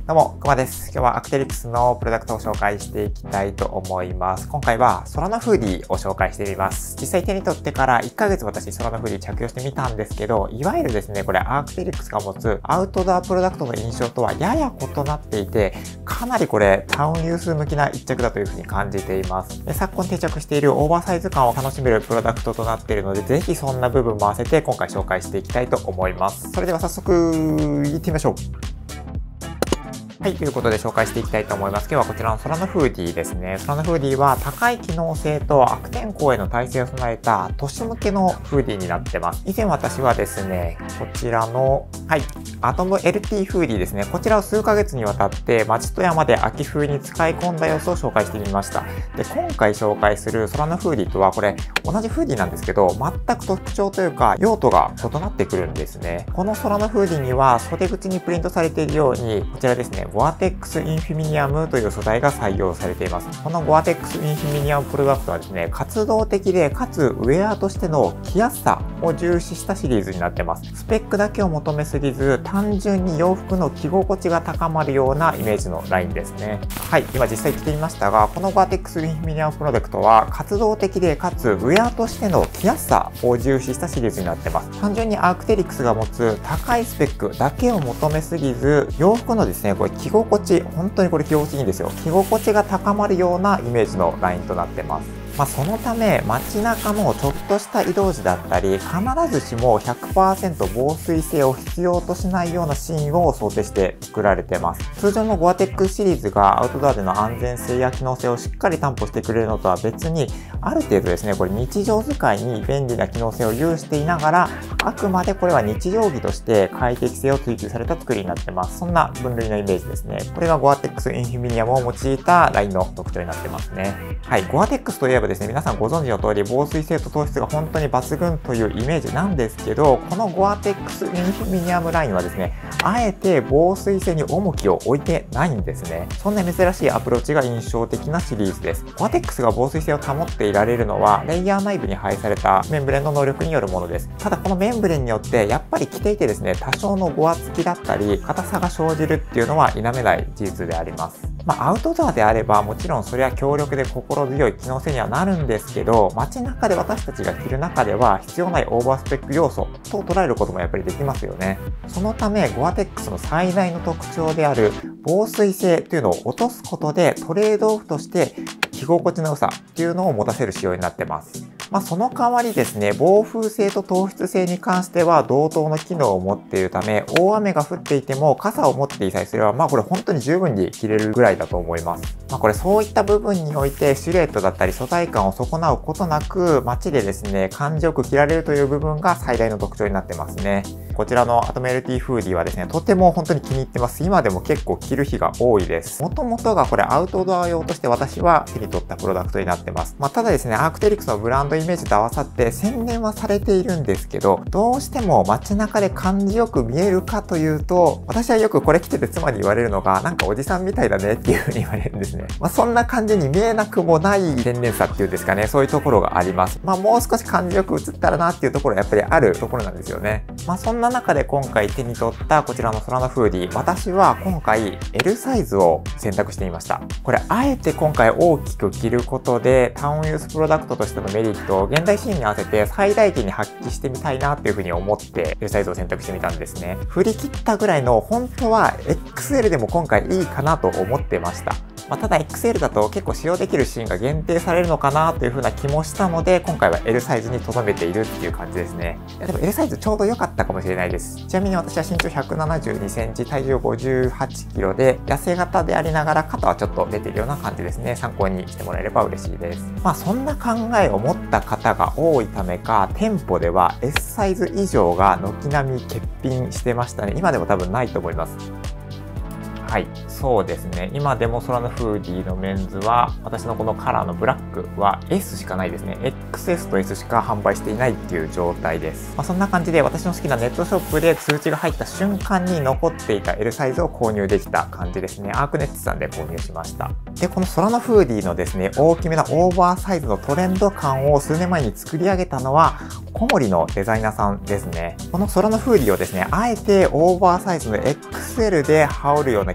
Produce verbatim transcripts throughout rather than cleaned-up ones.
どうも、くまです。今日はアクテリクスのプロダクトを紹介していきたいと思います。今回はソラノフーディーを紹介してみます。実際手に取ってからいっかげつ私ソラノフーディー着用してみたんですけど、いわゆるですね、これアクテリクスが持つアウトドアプロダクトの印象とはやや異なっていて、かなりこれタウンユース向きな一着だというふうに感じています。で昨今定着しているオーバーサイズ感を楽しめるプロダクトとなっているので、ぜひそんな部分も合わせて今回紹介していきたいと思います。それでは早速行ってみましょう。はい、ということで紹介していきたいと思います。今日はこちらのソラノフーディーですね。ソラノフーディーは高い機能性と悪天候への耐性を備えた都市向けのフーディーになってます。以前私はですね、こちらの、はい、アトム エルティー フーディーですね。こちらを数ヶ月にわたって町と山で秋冬に使い込んだ様子を紹介してみました。で、今回紹介するソラノフーディーとはこれ同じフーディーなんですけど、全く特徴というか用途が異なってくるんですね。このソラノフーディーには袖口にプリントされているように、こちらですね、ゴアテックスインフィミニアムという素材が採用されています。このゴアテックスインフィミニアムプロダクトはですね、活動的でかつウェアとしての着やすさを重視したシリーズになっています。スペックだけを求めすぎず、単純に洋服の着心地が高まるようなイメージのラインですね。はい、今実際着てみましたが、このゴアテックスインフィミニアムプロダクトは活動的でかつウェアとしての着やすさを重視したシリーズになっています。単純にアークテリクスが持つ高いスペックだけを求めすぎず、洋服のですね、これ着心地、本当にこれ着心地いいんですよ。着心地が高まるようなイメージのラインとなってます。まあそのため街中のちょっとした移動時だったり、必ずしも ひゃくパーセント 防水性を必要としないようなシーンを想定して作られてます。通常のゴアテックスシリーズがアウトドアでの安全性や機能性をしっかり担保してくれるのとは別に、ある程度ですね、これ日常使いに便利な機能性を有していながら、あくまでこれは日常着として快適性を追求された作りになってます。そんな分類のイメージですね。これがゴアテックスインフィミニアムを用いたラインの特徴になってますね。はい、ゴアテックスといえばですね、皆さんご存知の通り防水性と糖質が本当に抜群というイメージなんですけど、このゴアテックスインフィミニアムラインはですね、あえて防水性に重きを置いてないんですね。そんな珍しいアプローチが印象的なシリーズです。ゴアテックスが防水性を保っていられるのは、レイヤー内部に配されたメンブレンの能力によるものです。ただこのメンブレンによってやっぱり着ていてですね、多少のごわつきだったり硬さが生じるっていうのは否めない事実であります。まあ、アウトドアであればもちろんそれは強力で心強い機能性にはなるんですけど、街中で私たちが着る中では必要ないオーバースペック要素と捉えることもやっぱりできますよね。そのためゴアテックスの最大の特徴である防水性というのを落とすことでトレードオフとして着心地の良さっていうのを持たせる仕様になってます。まあ、その代わりですね、防風性と糖質性に関しては同等の機能を持っているため、大雨が降っていても傘を持っていさえすれば、まあこれ本当に十分に着れるぐらいだと思います。まあこれそういった部分においてシルエットだったり素材感を損なうことなく、街でですね、感じよく着られるという部分が最大の特徴になってますね。こちらのアトム エルティー フーディーはですね、とても本当に気に入ってます。今でも結構着る日が多いです。もともとがこれアウトドア用として私は手に取ったプロダクトになってます。まあただですね、アークテリクスのブランドイメージと合わさって宣伝はされているんですけど、どうしても街中で感じよく見えるかというと、私はよくこれ着てて妻に言われるのが、なんかおじさんみたいだねっていう風に言われるんですね。まあそんな感じに見えなくもない天然さっていうんですかね、そういうところがあります。まあもう少し感じよく映ったらなっていうところはやっぱりあるところなんですよね。まあそんな中で今回手に取ったこちらのソラノフーディー、私は今回 エル サイズを選択してみました。これあえて今回大きく着ることでタウンユースプロダクトとしてのメリットを現代シーンに合わせて最大限に発揮してみたいなっていうふうに思って エル サイズを選択してみたんですね。振り切ったぐらいの本当は エックスエル でも今回いいかなと思ってました。まあ、ただ エックスエル だと結構使用できるシーンが限定されるのかなという風な気もしたので、今回は エル サイズに留めているっていう感じですね。いやでも エル サイズちょうど良かったかもしれないです。ちなみに私は身長ひゃくななじゅうにセンチ、体重ごじゅうはちキロで、痩せ型でありながら肩はちょっと出ているような感じですね。参考にしてもらえれば嬉しいです。まあそんな考えを持った方が多いためか、店舗では エス サイズ以上が軒並み欠品してましたね。今でも多分ないと思います。はい、そうですね。今でもソラノフーディーのメンズは、私のこのカラーのブラックは エス しかないですね。エックスエス と エス しか販売していないっていう状態です。まあ、そんな感じで私の好きなネットショップで通知が入った瞬間に残っていた エル サイズを購入できた感じですね。アークネットさんで購入しました。で、このソラノフーディーのですね、大きめなオーバーサイズのトレンド感を数年前に作り上げたのは、小森のデザイナーさんですね。このソラノフーディーをですね、あえてオーバーサイズの エックスエル で羽織るような着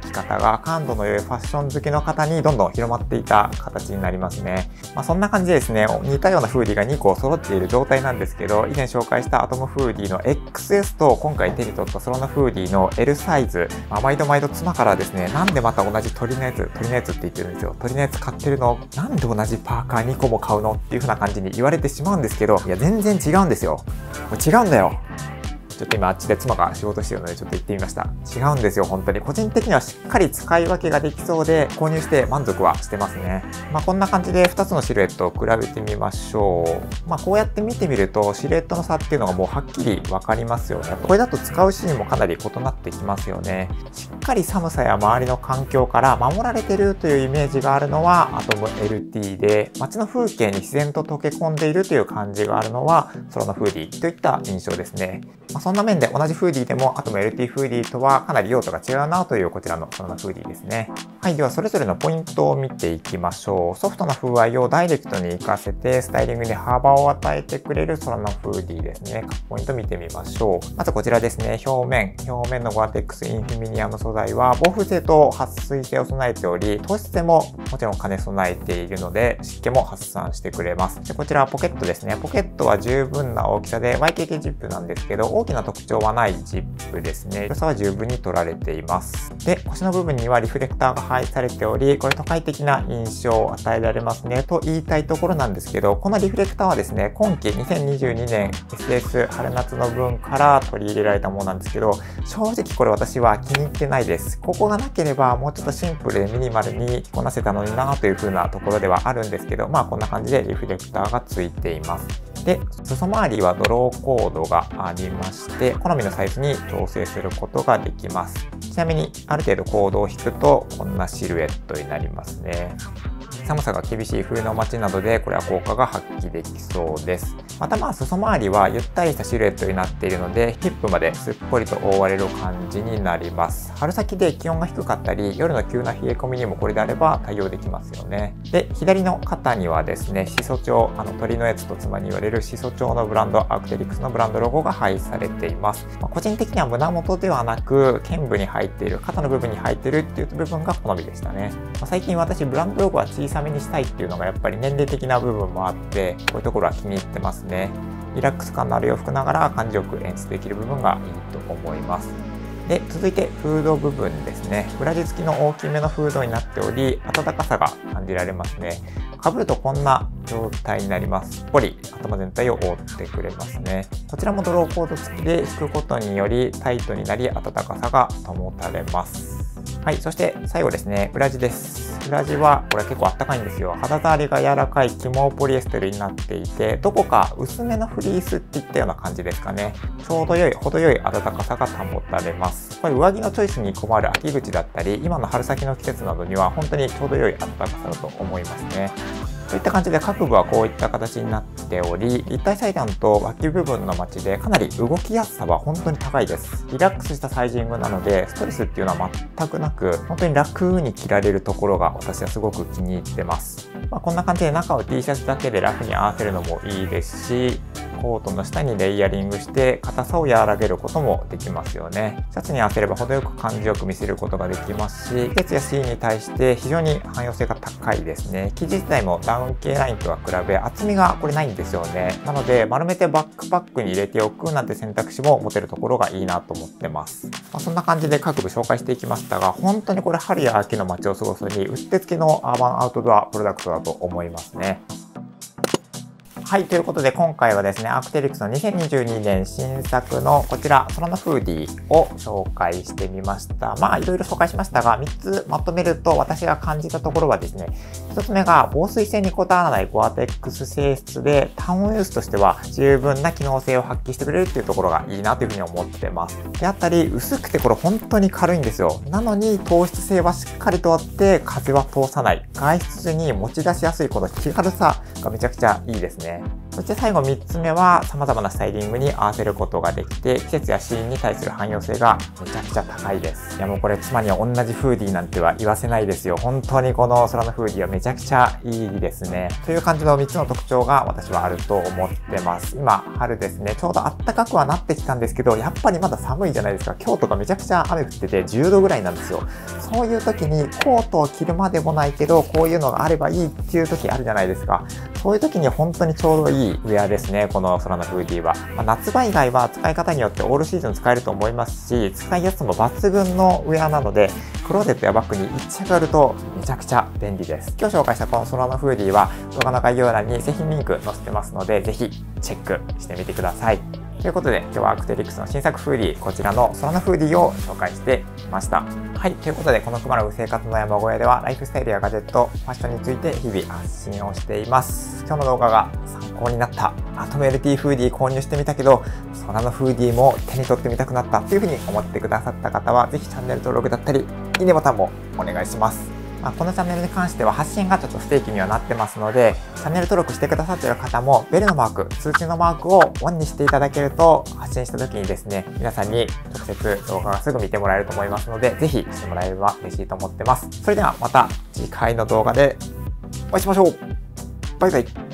き方が感度の良いファッション好きの方にどんどん広まっていた形になりますね。まあ、そんな感じでですね、似たようなフーディーがにこ揃っている状態なんですけど、以前紹介したアトムフーディーの エックスエス と今回手に取ったソロナフーディーの エル サイズ、まあ、毎度毎度妻からですね、なんでまた同じ鳥のやつ、鳥のやつって言ってるんですよ。鳥のやつ買ってるの、なんで同じパーカーにこも買うのっていう風な感じに言われてしまうんですけど、いや全然違うんですよ。これ違うんだよ。ちょっと今あっちで妻が仕事してるのでちょっと行ってみました。違うんですよ、本当に。個人的にはしっかり使い分けができそうで、購入して満足はしてますね。まあこんな感じでふたつのシルエットを比べてみましょう。まあこうやって見てみると、シルエットの差っていうのがもうはっきりわかりますよね。これだと使うシーンもかなり異なってきますよね。しっかり寒さや周りの環境から守られてるというイメージがあるのはアトム エルティー で、街の風景に自然と溶け込んでいるという感じがあるのはソロナフーディーといった印象ですね。まあ、そんな面で同じフーディーでもアトム エルティー フーディーとはかなり用途が違うなというこちらのソロナフーディーですね。はい、ではそれぞれのポイントを見ていきましょう。ソフトな風合いをダイレクトに活かせてスタイリングに幅を与えてくれるソロナフーディーですね。ポイント見てみましょう。まずこちらですね。表面。表面のゴアテックスインフィミニアム素材は防風性と撥水性を備えており、透湿性ももちろん兼ね備えているので湿気も発散してくれます。でこちらはポケットですね。ポケットは十分な大きさで ワイケーケー ジップなんですけど、大きな特徴はないジップですね。広さは十分に取られています。で、腰の部分にはリフレクターが配置されており、これ都会的な印象を与えられますねと言いたいところなんですけど、このリフレクターはですね、今季にせんにじゅうにねん エスエス 春夏の分から取り入れられたものなんですけど、正直これ私は気に入ってないです。ここがなければもうちょっとシンプルでミニマルにこなせたのになという風なところではあるんですけど、まあこんな感じでリフレクターがついています。で、裾周りはドローコードがありまして、好みのサイズに調整することができます。ちなみに、ある程度コードを引くと、こんなシルエットになりますね。寒さが厳しい冬の街などでこれは効果が発揮できそうです。またまあ裾周りはゆったりしたシルエットになっているのでヒップまですっぽりと覆われる感じになります。春先で気温が低かったり夜の急な冷え込みにもこれであれば対応できますよね。で左の肩にはですねシソ調、あの鳥のやつと妻に言われるシソ調のブランドアクテリクスのブランドロゴが配されています。まあ、個人的には胸元ではなく肩部に入っている肩の部分に入っているっていう部分が好みでしたね。まあ、最近私ブランドロゴは小さめにしたいっていうのがやっぱり年齢的な部分もあってこういうところは気に入ってますね。リラックス感のある洋服ながら感じよく演出できる部分がいいと思います。で続いてフード部分ですね。裏地付きの大きめのフードになっており暖かさが感じられますね。かぶるとこんな状態になります。すっぽり頭全体を覆ってくれますね。こちらもドローコード付きで引くことによりタイトになり暖かさが保たれます。はい、そして最後ですね、裏地です。裏地はこれ結構あったかいんですよ。肌触りが柔らかい起毛ポリエステルになっていて、どこか薄めのフリースっていったような感じですかね。ちょうど良い、程よい暖かさが保たれます。これ上着のチョイスに困る秋口だったり、今の春先の季節などには本当にちょうど良い暖かさだと思いますね。といった感じで各部はこういった形になっており、立体裁断と脇部分のマチでかなり動きやすさは本当に高いです。リラックスしたサイジングなので、ストレスっていうのは全くなく、本当に楽に着られるところが私はすごく気に入ってます。まあ、こんな感じで中を T シャツだけでラフに合わせるのもいいですし、コートの下にレイヤリングして硬さを和らげることもできますよね。シャツに合わせれば程よく感じよく見せることができますし、季節やシーンに対して非常に汎用性が高いですね。生地自体もダウン系ラインとは比べ厚みがこれないんですよね。なので丸めてバックパックに入れておくなんて選択肢も持てるところがいいなと思ってます。まあ、そんな感じで各部紹介していきましたが、本当にこれ春や秋の街を過ごすにうってつけのアーバンアウトドアプロダクトだと思いますね。はい、ということで今回はですね、アクテリクスのにせんにじゅうにねん新作のこちら、ソロナフーディーを紹介してみました。まあ、いろいろ紹介しましたが、みっつまとめると私が感じたところはですね、ひとつめが防水性にこだわらないゴアテックス性質で、タウンユースとしては十分な機能性を発揮してくれるっていうところがいいなというふうに思ってます。であったり、薄くてこれ本当に軽いんですよ。なのに糖質性はしっかりとあって、風は通さない。外出時に持ち出しやすいこの気軽さがめちゃくちゃいいですね。 そして最後みっつめは様々なスタイリングに合わせることができて、季節やシーンに対する汎用性がめちゃくちゃ高いです。いやもうこれ妻には同じフーディーなんては言わせないですよ。本当にこの空のフーディーはめちゃくちゃいいですね。という感じのみっつの特徴が私はあると思ってます。今春ですね。ちょうど暖かくはなってきたんですけど、やっぱりまだ寒いじゃないですか。今日とかめちゃくちゃ雨降っててじゅうどぐらいなんですよ。そういう時にコートを着るまでもないけど、こういうのがあればいいっていう時あるじゃないですか。そういう時に本当にちょうどいいウェアですね。この空のフーディーは。まあ、夏場以外は使い方によってオールシーズン使えると思いますし、使いやすさも抜群のウェアなので、クローゼットやバッグにいっ着あるとめちゃくちゃ便利です。今日紹介したこの空のフーディーは動画の概要欄に製品リンク載せてますので、ぜひチェックしてみてください。ということで今日はアクテリクスの新作フーディー、こちらの空のフーディーを紹介してみました。はい、ということでこのくまの生活の山小屋ではライフスタイルやガジェット、ファッションについて日々発信をしています。今日の動画が参考になった、アトム エルティー フーディー購入してみたけど空のフーディーも手に取ってみたくなったというふうに思ってくださった方は、ぜひチャンネル登録だったりいいねボタンもお願いします。まあ、このチャンネルに関しては発信がちょっと不定期にはなってますので、チャンネル登録してくださっている方もベルのマーク、通知のマークをオンにしていただけると、発信した時にですね、皆さんに直接動画がすぐ見てもらえると思いますので、ぜひしてもらえれば嬉しいと思ってます。それではまた次回の動画でお会いしましょう。バイバイ。